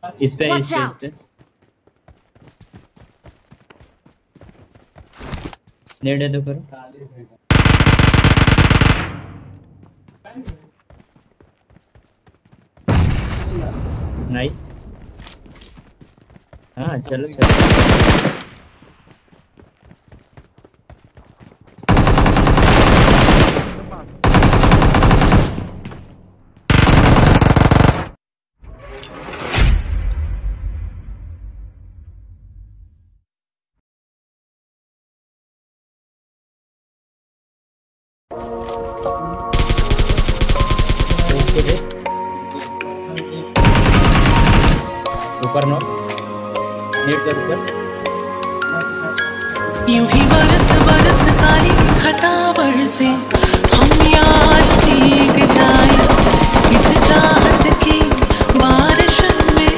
इस पे नेट है तो करो। नाइस। हाँ चलो चलो। ऊपर नो नेट के ऊपर। यूं ही बरस बरस काली घटा बरसे हम यार भीग जाए इस चाहत की बारिश में।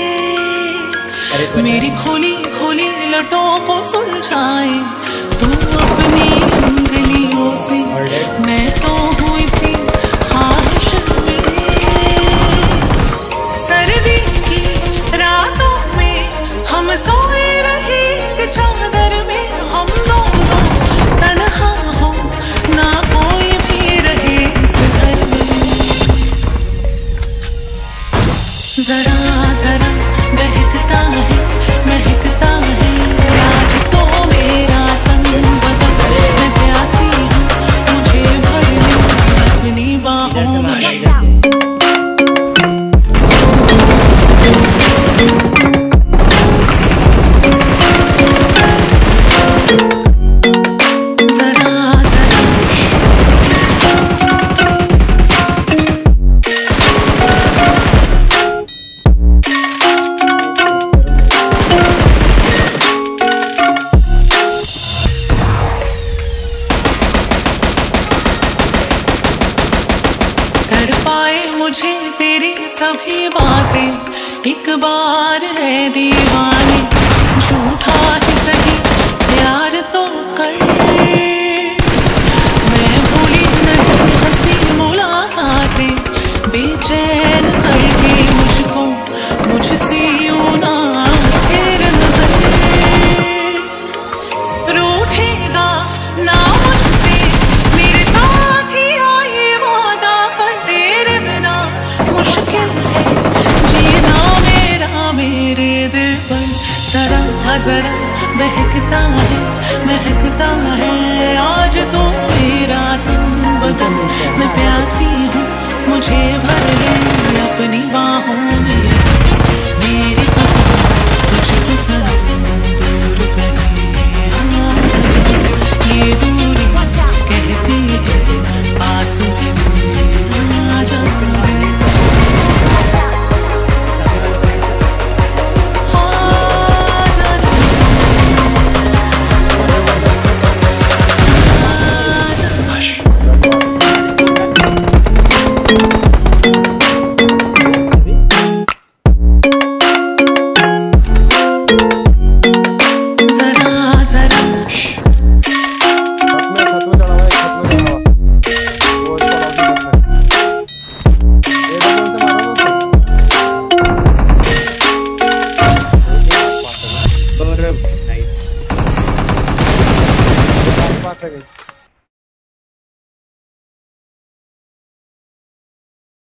मेरी खोली खोली लटों को सुलझाए तू अपनी उंगलियों से, मैं तो हूँ इसी ख्वाहिश में। सर्दी की रातों में हम सोए रहे एक चादर में, हम दोनों तन्हा हो ना कोई भी रहे इस घर में। जरा जरा बहकता है महकता है आज तो मेरा तन बदन। मैं प्यासी हूँ मुझे भर ले अपनी बाहों में। मुझे तेरी सभी बातें एक बार है दीवानी, झूठा ही सही प्यार तो कर। मैं भूली नहीं हंसी मुलाकातें बेचैन करके मुझको, मुझसे यूं ना फेर नजर। रूठेगा ना मुझसे मेरे साथ ही आए वादा कर, तेरे बिना मुश्किल है जीना मेरा मेरे दिल पर। जरा जरा बहकता